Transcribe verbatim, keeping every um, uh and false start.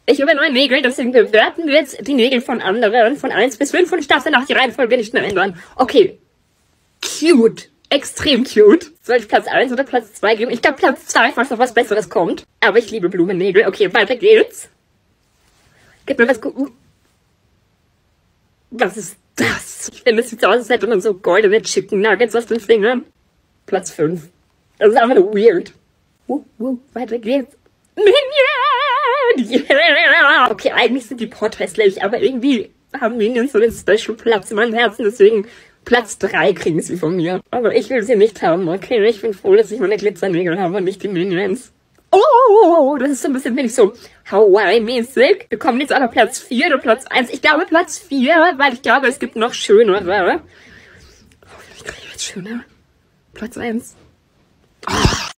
Ich habe neue Nägel, deswegen bewerten wir jetzt die Nägel von anderen von eins bis fünf und ich darf danach die Reihenfolge nicht mehr ändern. Okay. Cute. Extrem cute. Soll ich Platz eins oder Platz zwei geben? Ich glaube Platz zwei, falls noch was Besseres kommt. Aber ich liebe Blumennägel. Okay, weiter geht's. Gib mir was gut. Was ist das? Ich finde, es sieht so aus, als hätte man so goldene Chicken Nuggets auf den Fingern. Platz fünf. Das ist einfach nur weird. Uh, uh, weiter geht's. Minion! Yeah! Okay, eigentlich sind die porträtlich, aber irgendwie haben Minions so den Special Platz in meinem Herzen, deswegen Platz drei kriegen sie von mir. Aber ich will sie nicht haben, okay? Ich bin froh, dass ich meine Glitzernägel habe und nicht die Minions. Oh, das ist so ein bisschen wenig so Hawaii-mäßig. Wir kommen jetzt auf Platz vier oder Platz eins. Ich glaube Platz vier, weil ich glaube, es gibt noch schönere. Oh, vielleicht kriege ich jetzt schöner. Platz eins. Oh.